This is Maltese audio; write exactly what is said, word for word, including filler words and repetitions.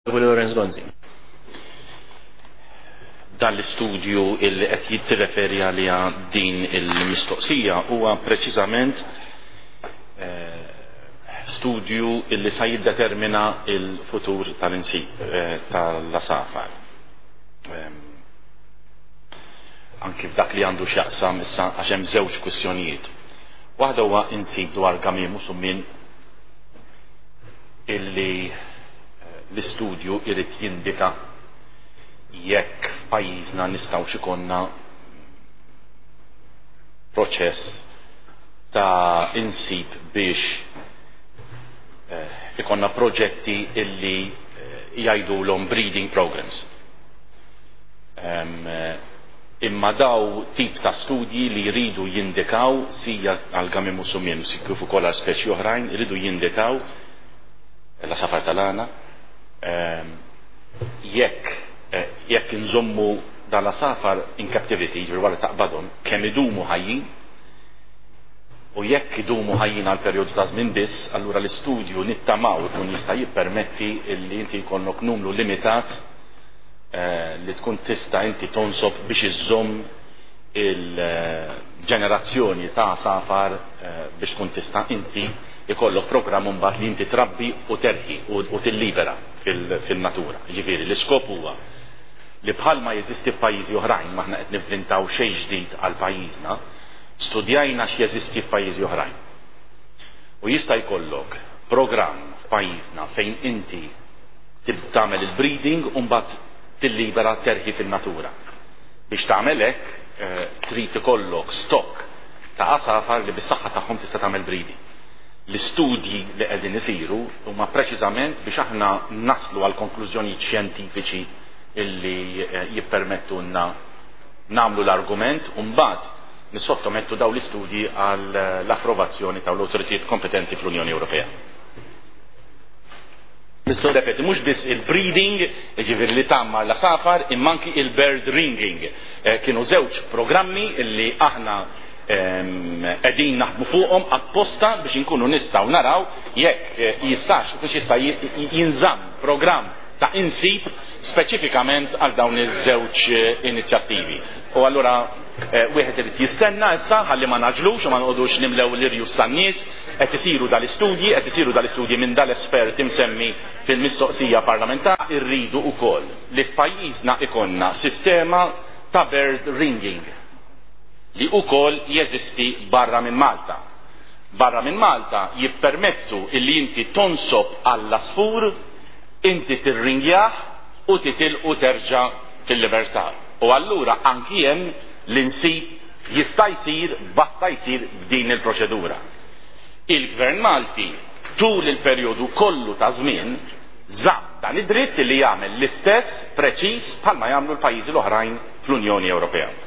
Lorenz Gonzi. Dan l-istudju illi qed jittirreferi għaliha din il-mistoqsija huwa preċiżament eh, studju illi sa jiddetermina il-futur tal-insib eh, tal-Asafar. Eh, anki f'dak li għandu x'jaqsam issa għax hemm żewġ kwistjonijiet. Waħda huwa insib dwar Gamim Musummin illi l-istudju irid jindika jekk f'pajjiżna nistgħu xikonna proċess ta' insib biex eh, ikonna proġetti illi eh, jgħidulhom breeding programs. Um, eh, imma daw tip ta' studji li jridu jindikaw sija għal Gamim Musummin si kif ukoll għal speċi oħrajn jridu jindikaw l-Asafar tal-Għana Um, jekk uh, jekk nżommu dal-Asafar in captivity ġirwara taqbadhom kemm idumu ħajjin u jekk idumu ħajjin għal perjodu ta' żmien biss, allura l-istudju nittamaw ikun jista' jippermetti li inti jkollok numru limitat uh, li tkun tista' inti tonsob biex iżżomm il-ġenerazzjoni uh, ta' Asafar uh, biex tkun tista' inti ikollok programm mbagħad li inti trabbi u terħi u, u tillibera fil-natura. Ġifieri l-iskop huwa li bħalma jeżisti f'pajjiżi oħrajn maħna qed nivvintaw xejn ġdid għal pajjiżna, studjajna x'jeżisti f'pajjiżi oħrajn. U jista' jkollok programm f'pajjiżna fejn inti tagħmel il-breeding u mbagħad tillibera terħi fin-natura. Biex tagħmel hekk eh, trid ikollok stock ta' asafar li bis-saħħa tagħhom tista' tagħmel breeding. L-istudji li qegħdin isiru huma preċiżament biex aħna naslu għal konklużjonijiet xjentifiċi illi jippermettulna nagħmlu l-argument u mbagħad nissottomettu dawn l-istudji għal l-approvazzjoni tal-awtoritajiet kompetenti fl-Unjoni Ewropea. Repeti, mhux biss il-breeding, ġifieri li tagħmar l-asafar, imma anki il-bird ringing. Eh, kienu żewġ programmi illi aħna qegħdin naħdmu fuqhom apposta biex inkunu nistgħu naraw jekk jistax biex jista' jinżamm programm ta' insib speċifikament għal dawn iż-żewġ inizjattivi. U allura wieħed irid jistenna issa ħalli ma naġlux u ma nqogħdux nimlew l-irjus tan-nies, qed isiru dal-istudji, qed isiru dal-istudji minn dal-espert imsemmi fil-mistoqsija parlamentari, irridu wkoll li f'pajjiżna ikonna sistema ta' bird ringing li ukoll jeżisti barra minn Malta. Barra minn Malta jippermettu illi inti tonsob għall-asfur, inti tirringjah u titilqu terġa' fil-libertà. U allura anki hemm l-insib jista' jsir basta jsir b'din il-proċedura. Il-Gvern Malti tul il-perjodu kollu ta' żmien żamm dan id-dritt li jagħmel l-istess preċiż bħalma jagħmlu l-pajjiżi l-oħrajn fl-Unjoni Ewropea.